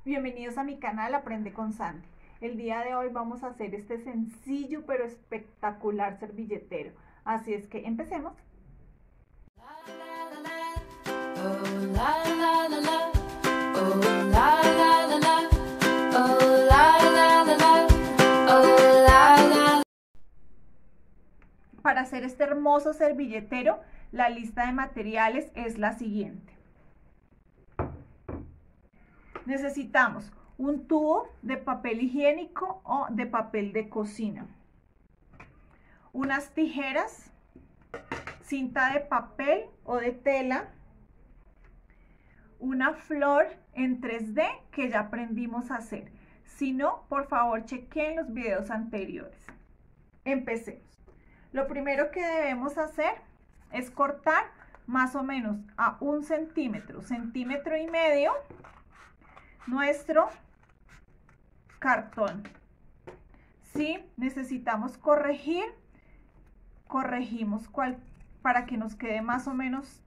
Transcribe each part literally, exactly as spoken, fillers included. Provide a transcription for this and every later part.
Bienvenidos a mi canal Aprende con Sandy. El día de hoy vamos a hacer este sencillo pero espectacular servilletero. Así es que empecemos. Para hacer este hermoso servilletero, la lista de materiales es la siguiente. Necesitamos un tubo de papel higiénico o de papel de cocina, unas tijeras, cinta de papel o de tela, una flor en tres D que ya aprendimos a hacer. Si no, por favor chequen los videos anteriores. Empecemos. Lo primero que debemos hacer es cortar más o menos a un centímetro, centímetro y medio, nuestro cartón. Si necesitamos corregir, corregimos cual, para que nos quede más o menos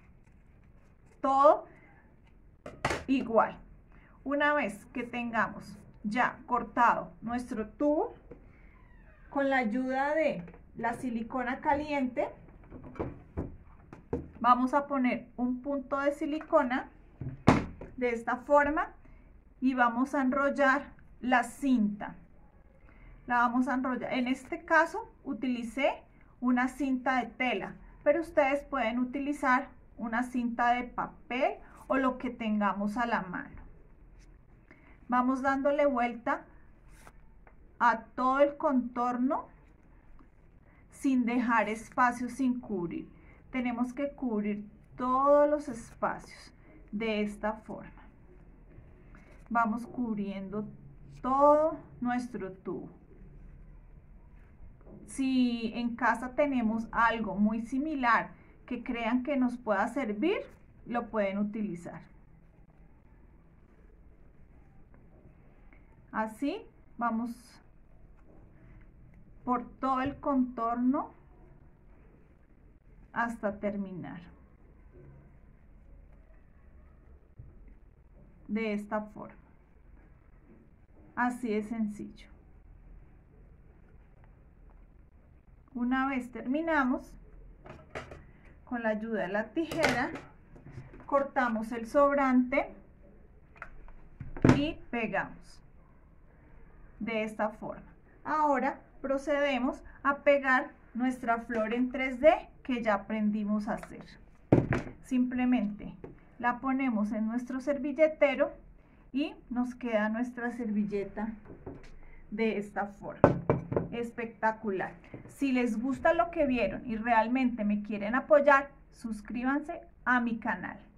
todo igual. Una vez que tengamos ya cortado nuestro tubo, con la ayuda de la silicona caliente, vamos a poner un punto de silicona de esta forma y vamos a enrollar la cinta. La vamos a enrollar. En este caso utilicé una cinta de tela, pero ustedes pueden utilizar una cinta de papel o lo que tengamos a la mano. Vamos dándole vuelta a todo el contorno sin dejar espacios sin cubrir. Tenemos que cubrir todos los espacios de esta forma. Vamos cubriendo todo nuestro tubo. Si en casa tenemos algo muy similar que crean que nos pueda servir, lo pueden utilizar. Así vamos por todo el contorno hasta terminar. De esta forma. Así de sencillo. Una vez terminamos, con la ayuda de la tijera, cortamos el sobrante y pegamos. De esta forma. Ahora procedemos a pegar nuestra flor en tres D que ya aprendimos a hacer. Simplemente la ponemos en nuestro servilletero y nos queda nuestra servilleta de esta forma. Espectacular. Si les gusta lo que vieron y realmente me quieren apoyar, suscríbanse a mi canal.